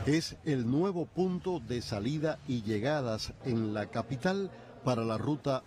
Es el nuevo punto de salida y llegadas en la capital para la ruta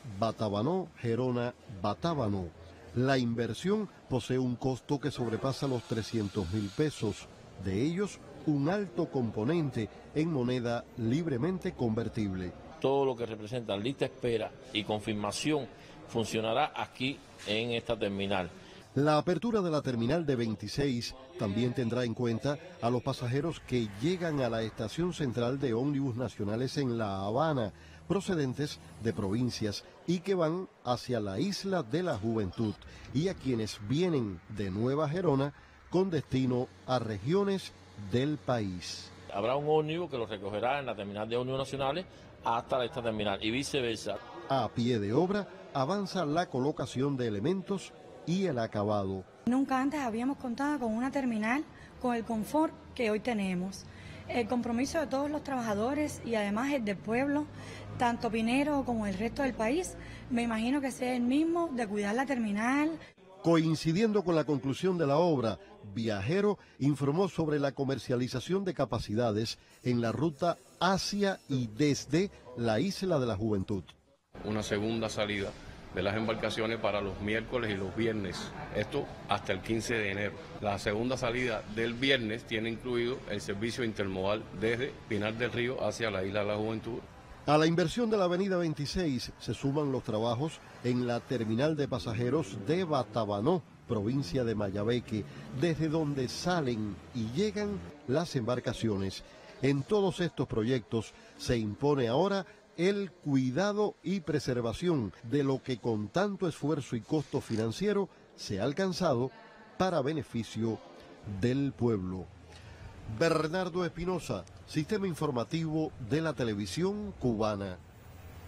Batabanó-Gerona-Batábano. La inversión posee un costo que sobrepasa los 300.000 pesos, de ellos un alto componente en moneda libremente convertible. Todo lo que representa lista de espera y confirmación funcionará aquí en esta terminal. La apertura de la terminal de 26 también tendrá en cuenta a los pasajeros que llegan a la estación central de ómnibus nacionales en La Habana, procedentes de provincias y que van hacia la Isla de la Juventud, y a quienes vienen de Nueva Gerona con destino a regiones del país. Habrá un ómnibus que los recogerá en la terminal de ómnibus nacionales hasta esta terminal y viceversa. A pie de obra avanza la colocación de elementos y el acabado. Nunca antes habíamos contado con una terminal con el confort que hoy tenemos. El compromiso de todos los trabajadores y además el del pueblo, tanto Pinero como el resto del país, me imagino que sea el mismo de cuidar la terminal. Coincidiendo con la conclusión de la obra, Viajero informó sobre la comercialización de capacidades en la ruta hacia y desde la Isla de la Juventud. Una segunda salida de las embarcaciones para los miércoles y los viernes, esto hasta el 15 de enero. La segunda salida del viernes tiene incluido el servicio intermodal desde Pinar del Río hacia la Isla de la Juventud. A la inversión de la avenida 26 se suman los trabajos en la terminal de pasajeros de Batabanó, provincia de Mayabeque, desde donde salen y llegan las embarcaciones. En todos estos proyectos se impone ahora el cuidado y preservación de lo que con tanto esfuerzo y costo financiero se ha alcanzado para beneficio del pueblo. Bernardo Espinosa, Sistema Informativo de la Televisión Cubana.